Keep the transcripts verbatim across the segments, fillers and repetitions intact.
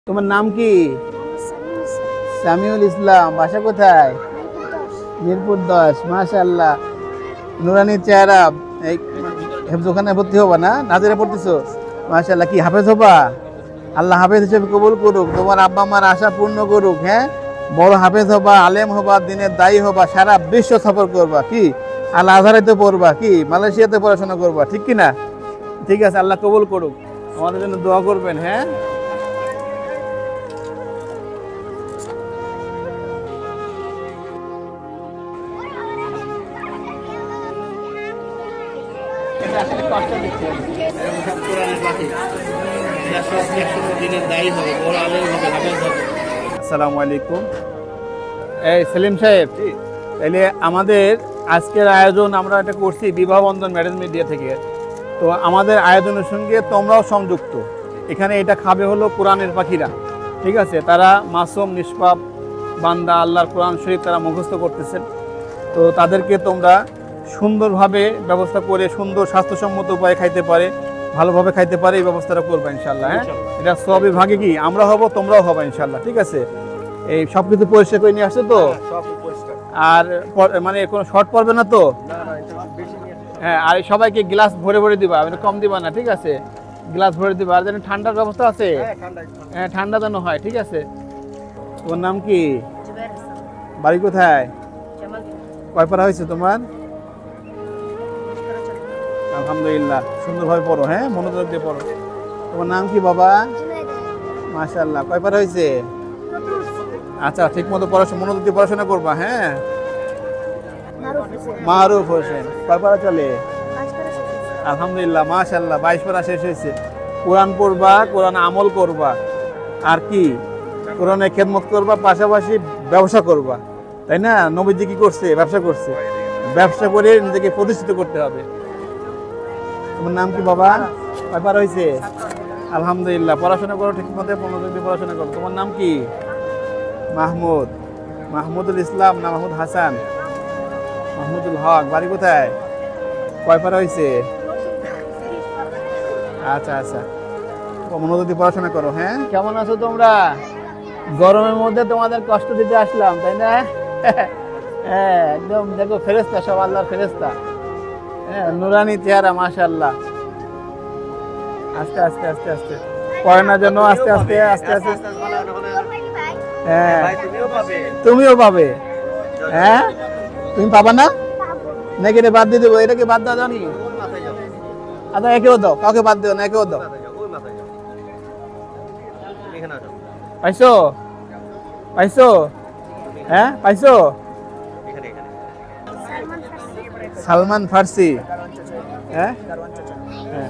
তোমার নাম কি? সামিউল ইসলাম। বাসা কোথায়? মিরপুর দশ। মাশাআল্লাহ, নুরানি চেহারা। এই হেফজখানায় ভর্তি হবা না? নাজিরা পড়তেছো? মাশাআল্লাহ। কি হাফেজ হবা? আল্লাহ হাফেজ হিসেবে কবুল করুক, তোমার আব্বা মার আশা পূর্ণ করুক। হ্যাঁ, বড় হাফেজ হবা, আলেম হবা, দিনের দায়ী হবা, সারা বিশ্ব সফর করবা। কি আল আজহারেতে পড়বা, কি মালয়েশিয়াতে পড়াশোনা করবা, ঠিক কি না? ঠিক আছে, আল্লাহ কবুল করুক। আমাদের জন্য দোয়া করবেন। হ্যাঁ, আসসালামু আলাইকুম। এই সেলিম সাহেব, তাইলে আমাদের আজকের আয়োজন আমরা এটা করছি বিবাহ বন্ধন ম্যারেজ মিডিয়া থেকে। তো আমাদের আয়োজনের সঙ্গে তোমরাও সংযুক্ত। এখানে এটা খাবে হলো কোরআনের পাখিরা, ঠিক আছে? তারা মাসুম নিষ্পাপ বান্দা, আল্লাহর কোরআন শরীফ তারা মুখস্থ করতেছেন। তো তাদেরকে তোমরা সুন্দরভাবে ব্যবস্থা করে সুন্দর স্বাস্থ্যসম্মত উপায়ে খাইতে পারে, ভালোভাবে খাইতে পারে, এই ব্যবস্থাটা করবা ইনশাল্লাহ। হ্যাঁ, এটা সবই ভাগে কি আমরা হব, তোমরাও হবা ইনশাল্লাহ, ঠিক আছে? এই সব কিছু পরিষ্কার করে নিয়ে আসছে তো? আর মানে কোনো শর্ট পড়বে না তো? হ্যাঁ, আর সবাইকে গ্লাস ভরে ভরে দিবা, মানে কম দিবা না, ঠিক আছে? গ্লাস ভরে দিবা। আর যেন ঠান্ডার ব্যবস্থা আছে, হ্যাঁ ঠান্ডা যেন হয়, ঠিক আছে? তোমার নাম কি? বাড়ি কোথায়? কয় পারা হয়েছে তোমার? আলহামদুলিল্লাহ, সুন্দরভাবে পড়ো। হ্যাঁ, মনোযোগ দিয়ে পড়ো। তোমার নাম কি বাবা? মাশাআল্লাহ। কয় পারা হয়েছে? আচ্ছা, ঠিক মতো পড়াশোনা, মনোযোগ দিয়ে পড়াশোনা করবা। হ্যাঁ, মারুফ হোসেন। কয় পারা চলে? আলহামদুলিল্লাহ, মাশাআল্লাহ, বাইশ পারা শেষ হয়েছে। কোরআন পড়বা, কোরআন আমল করবা, আর কি কোরআনে খেদমত করবা, পাশাপাশি ব্যবসা করবা, তাই না? নবীজি কি করছে? ব্যবসা করছে। ব্যবসা করে নিজেকে প্রতিষ্ঠিত করতে হবে। তোমার নাম কি বাবা? কয় পারা হয়েছে? আলহামদুলিল্লাহ, পড়াশোনা করো ঠিক মতো, মনোযোগ দিয়ে পড়াশোনা করো। তোমার নাম কি? মাহমুদ। মাহমুদুল ইসলাম না মাহমুদ হাসান? মাহমুদুল হক। বাড়ি কোথায়? কয় পারা হয়েছে? আচ্ছা আচ্ছা, মনোযোগ দিয়ে পড়াশোনা করো। হ্যাঁ, কেমন আছো তোমরা? গরমের মধ্যে তোমাদের কষ্ট দিতে আসলাম, তাই না? হ্যাঁ, একদম দেখো ফেরেশতা, সব আল্লাহর ফেরেশতা। হ্যাঁ, নুরানি চেহারা, মাশাআল্লাহ। আস্তে আস্তে আস্তে আস্তে পড়ে না যেন, আস্তে আস্তে আস্তে আস্তে। হ্যাঁ, তুমিও পাবে। হ্যাঁ, তুমি পাবা না নাকি? রে বাদ দিয়ে দেবো, এটাকে বাদ দেওয়া জানি। আচ্ছা, একেও দাও, কাউকে বাদ দিও না, একেও দাও। পাইছো? পাইছো? হ্যাঁ, পাইছো? সালমান ফার্সি। হ্যাঁ হ্যাঁ,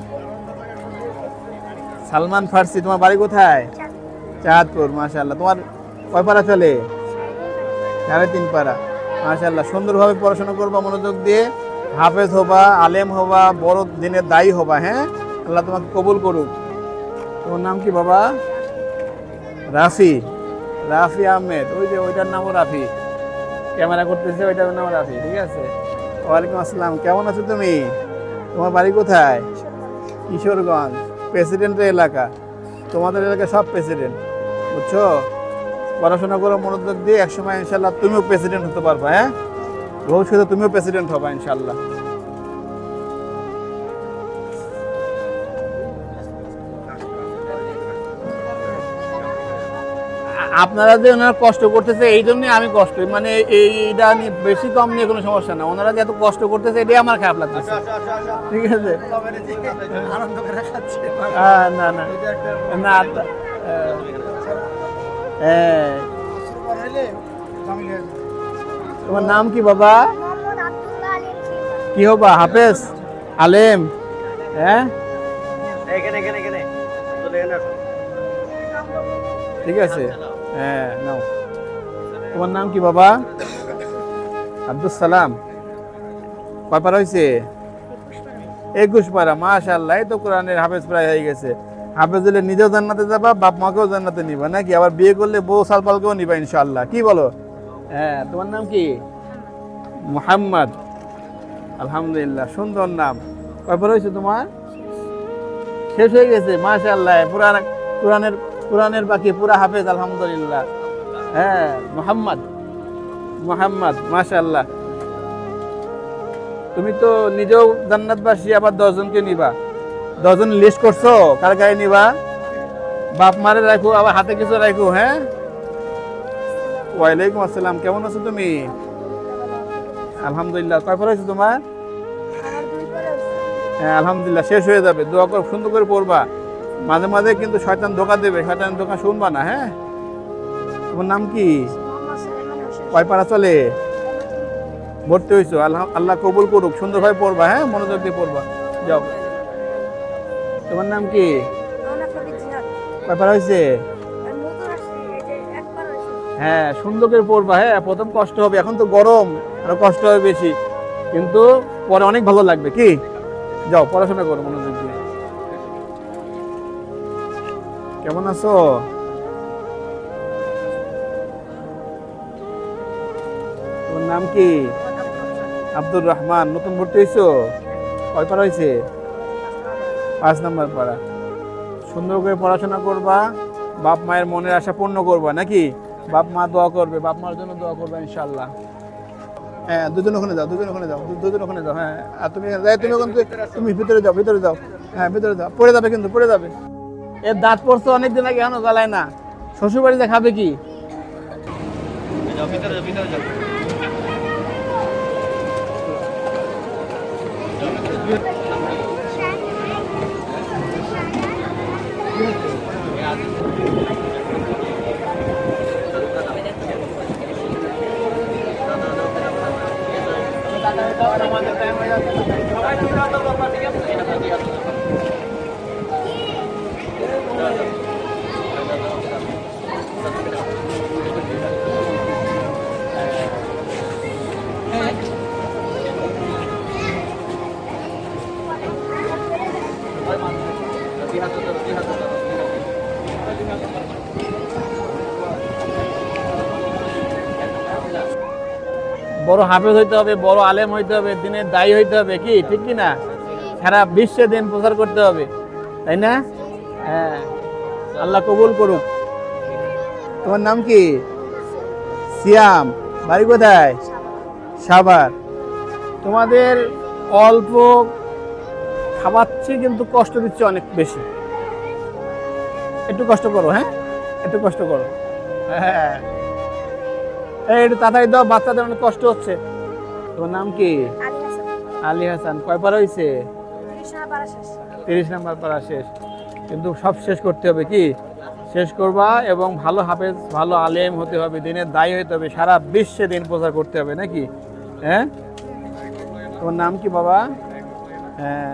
সালমান ফার্সি। তোমার বাড়ি কোথায়? চাঁদপুর। মাশাআল্লাহ। তোমার কয় পারা চলে? সাড়ে তিন পারা। মাশাআল্লাহ, সুন্দরভাবে পড়াশোনা করবা, মনোযোগ দিয়ে হাফেজ হবা, আলেম হবা, বড় দিনের দায়ী হবা। হ্যাঁ, আল্লাহ তোমাকে কবুল করুক। তোমার নাম কি বাবা? রাফি। রাফি আহমেদ। ওই যে ওইটার নামও রাফি, ক্যামেরা করতেছে, ওইটার নাম রাফি, ঠিক আছে? ওয়ালাইকুম আসসালাম। কেমন আছো তুমি? তোমার বাড়ি কোথায়? কিশোরগঞ্জ। প্রেসিডেন্টের এলাকা, তোমাদের এলাকা সব প্রেসিডেন্ট, বুঝছো? পড়াশোনা করো মনোযোগ দিয়ে, একসময় ইনশাল্লাহ তুমিও প্রেসিডেন্ট হতে পারবা। হ্যাঁ, ভবিষ্যতে তুমিও প্রেসিডেন্ট হবা ইনশাল্লাহ। আপনারা যে ওনারা কষ্ট করতেছে, এই জন্যই আমি কষ্ট, মানে এইটা নিয়ে বেশি কম নিয়ে কোনো সমস্যা না। ওনারা যে এত কষ্ট করতেছে, এটাই আমার খারাপ লাগতেছে, ঠিক আছে? না না না, হ্যাঁ। তোমার নাম কি বাবা? কি হবা? হাফেজ, আলেম? হ্যাঁ, ঠিক আছে। হ্যাঁ, নাও। তোমার নাম কি বাবা? আব্দুল সালাম। কয় পারা হয়েছে? একুশ পারা। মাশাআল্লাহ, এই তো কোরআনের হাফেজ প্রায় হয়ে গেছে। হাফেজ হলে নিজেও জান্নাতে যাবা, বাপ মাকেও জান্নাতে নিবা, নাকি? আবার বিয়ে করলে বউ সালপালকেও নিবা ইনশাআল্লাহ, কি বলো? হ্যাঁ, তোমার নাম কি? মুহাম্মদ। আলহামদুলিল্লাহ, সুন্দর নাম। কয় পারা হয়েছে তোমার? শেষ হয়ে গেছে। মাশাআল্লাহ, পুরান কোরআনের কোরআনের বাকি পুরা হাফেজ আলহামদুলিল্লাহ। হ্যাঁ, মোহাম্মদ মোহাম্মদ মাশাআল্লাহ। তুমি তো নিজেও জান্নাতবাসী, আবার দশজনকে নিবা। দশজন লিস্ট করছো কার গায়ে নিবা? বাপ মারে রাখো, আবার হাতে কিছু রাখো। হ্যাঁ, ওয়ালাইকুম আসসালাম। কেমন আছো তুমি? আলহামদুলিল্লাহ। কয় পড়া হয়েছে তোমার? হ্যাঁ আলহামদুলিল্লাহ, শেষ হয়ে যাবে। দোয়া করে সুন্দর করে পড়বা। মাঝে মাঝে কিন্তু শয়তান ধোকা দেবে, শয়তানের ধোকা শুনবা না। হ্যাঁ, তোমার নাম কি? কয় পারা চলে? ভর্তি হয়েছো? আল্লাহ আল্লাহ কবুল করুক। সুন্দরভাবে পড়বা। হ্যাঁ, মনোযোগ দিয়ে পড়বা। যাও। তোমার নাম কি? কয় পারা হয়েছে? হ্যাঁ, সুন্দর করে পড়বা। হ্যাঁ, প্রথম কষ্ট হবে, এখন তো গরম, আরো কষ্ট হবে বেশি, কিন্তু পরে অনেক ভালো লাগবে। কি, যাও পড়াশোনা করো মনোযোগ দিয়ে। কেমন আছো? তোমার নাম কি? আব্দুর রহমান। নতুন ভর্তি হয়েছো? কয় পারা হয়েছে? পাঁচ নাম্বার পারা। সুন্দর করে পড়াশোনা করবা, বাপ মায়ের মনের আশা পূর্ণ করবা নাকি? বাপ মা দোয়া করবে, বাপ মার জন্য দোয়া করবে ইনশাআল্লাহ। হ্যাঁ, দুজন ওখানে যাও, দুজন ওখানে যাও, দুজন ওখানে যাও। হ্যাঁ, আর তুমি তুমি ওখান থেকে তুমি ভিতরে যাও, ভিতরে যাও। হ্যাঁ, ভিতরে যাও। পড়ে যাবে কিন্তু, পড়ে যাবে। এর দাঁত পড়ছে অনেকদিন আগে, এখনো জ্বালায় না। শ্বশুর বাড়িতে খাবে কি? ভিতরে যাও, ভিতরে যাও। বড় হাফেজ হইতে হবে, বড় আলেম হইতে হবে, দিনের দায়ী হইতে হবে। কি ঠিক কি না? সারা বিশ্বে দিন প্রচার করতে হবে, তাই না? হ্যাঁ, আল্লাহ কবুল করুক। তোমার নাম কি? সিয়াম। বাড়ি কোথায়? সাভার। তোমাদের অল্প খাওয়াচ্ছি কিন্তু কষ্ট দিচ্ছে অনেক বেশি। একটু কষ্ট করো। হ্যাঁ, একটু কষ্ট করো। হ্যাঁ, একটু তাড়াতাড়ি দাও, বাচ্চাদের অনেক কষ্ট হচ্ছে। তোমার নাম কি? আলী হাসান। কয় পারা হয়েছে? তিরিশ নাম্বার পারা শেষ। কিন্তু সব শেষ করতে হবে। কি শেষ করবা? এবং ভালো হাফেজ, ভালো আলেম হতে হবে, দিনের দায়ী হতে হবে, সারা বিশ্বে দিন প্রচার করতে হবে নাকি? হ্যাঁ, তোমার নাম কি বাবা? হ্যাঁ,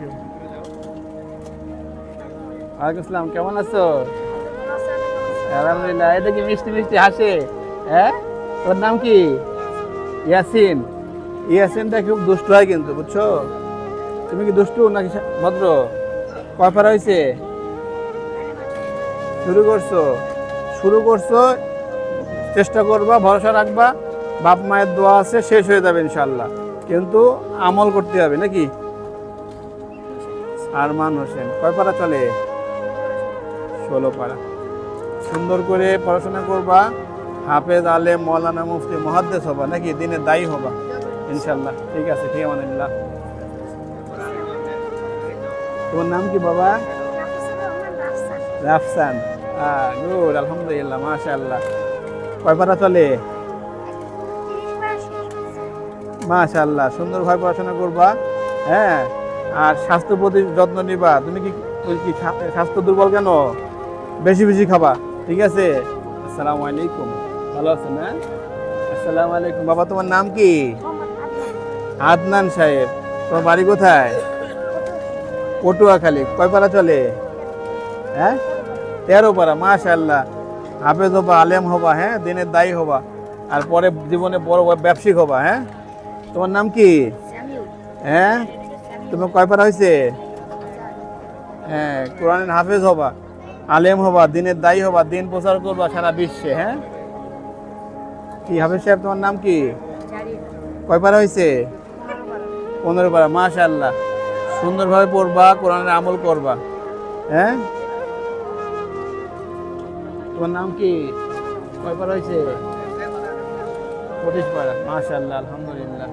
ওয়ালাইকুম আসসালাম। কেমন আছো? আলহামদুলিল্লাহ। এটা কি মিষ্টি মিষ্টি হাসে? হ্যাঁ, তোর নাম কি? ইয়াসিন। ইয়াসিনটা খুব দুষ্ট হয় কিন্তু, বুঝছো? তুমি কি দুষ্টু নাকি ভদ্র? কয় পারা হয়েছে? শুরু করছো? শুরু করছো, চেষ্টা করবা, ভরসা রাখবা, বাপ মায়ের দোয়া আছে, শেষ হয়ে যাবে ইনশাল্লাহ। কিন্তু আমল করতে হবে নাকি? আরমান হোসেন। কয় পারা চলে? ষোলো পারা। সুন্দর করে পড়াশোনা করবা, হাফেজ, আলেম, মৌলানা, মুফতি, মুহাদ্দিস হবা নাকি? দিনের দায়ী হবা ইনশাল্লাহ। ঠিক আছে, ঠিক আছে। তোমার নাম কি বাবা? রাফসান। হ্যাঁ, গুড, আলহামদুলিল্লাহ, মাশাআল্লাহ। কয় পারা চলে? মাশাআল্লাহ। সুন্দরভাবে পড়াশোনা করবা। হ্যাঁ, আর স্বাস্থ্য প্রতি যত্ন নিবা। তুমি কি কি স্বাস্থ্য দুর্বল কেন? বেশি বেশি খাবা। ঠিক আছে। আসসালামু আলাইকুম। ভালো আছেন? হ্যাঁ, আসসালামু আলাইকুম। বাবা তোমার নাম কি? আদনান সাহেব। তোমার বাড়ি কোথায়? পটুয়াখালী। কয় পারা চলে? হ্যাঁ, তেরো পারা। মাশাআল্লাহ। হাফেজ হবা, আলেম হবা। হ্যাঁ, দিনের দায়ী হবা, আর পরে জীবনে বড় ব্যবসায়িক হবা। হ্যাঁ, তোমার নাম কি? হ্যাঁ, তোমার কয় পারা হয়েছে? হ্যাঁ, কোরআনের হাফেজ হবা, আলেম হবা, দিনের দায়ী হবা, দিন প্রচার করবা সারা বিশ্বে। হ্যাঁ, কি হাফেজ সাহেব তোমার নাম কি? কয় পারা হয়েছে? পনেরো পারা। মাশাআল্লাহ। সুন্দরভাবে পড়বা, কোরআনের আমল করবা। হ্যাঁ, তোমার নাম কি? কয় পারা হয়েছে? পঁচিশ পারা, মাশাআল্লাহ, আলহামদুলিল্লাহ।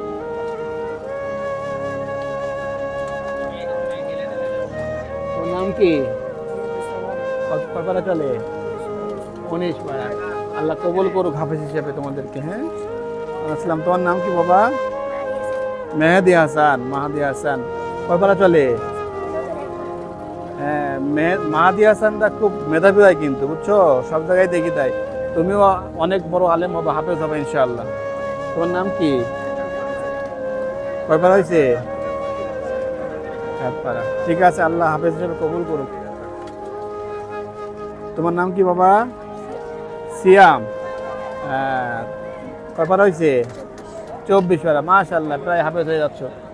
তোমার নাম কি? কত- কয় পারা চলে? উনিশ পারা। আল্লাহ কবুল করুক হাফেজ হিসেবে তোমাদেরকে। হ্যাঁ, আসসালাম। তোমার নাম কি বাবা? মেহেদি হাসান, মাহাদি হাসান। কয় পারা চলে? হ্যাঁ, মে- মাহাদি হাসানটা খুব মেধাবী হয় কিন্তু, বুঝছো, সব জায়গায় দেখি তাই। তুমিও অনেক বড় আলেম হবে, হাফেজ হবে ইনশাআল্লাহ। তোমার নাম কি? কয় পারা হয়েছে? এক পারা। ঠিক আছে, আল্লাহ হাফেজ হিসেবে কবুল করুক। তোমার নাম কি বাবা? সিয়াম। হ্যাঁ, কয় পারা হয়েছে? চব্বিশ পারা, মাশাআল্লাহ, প্রায় হাফেজ হয়ে যাচ্ছ।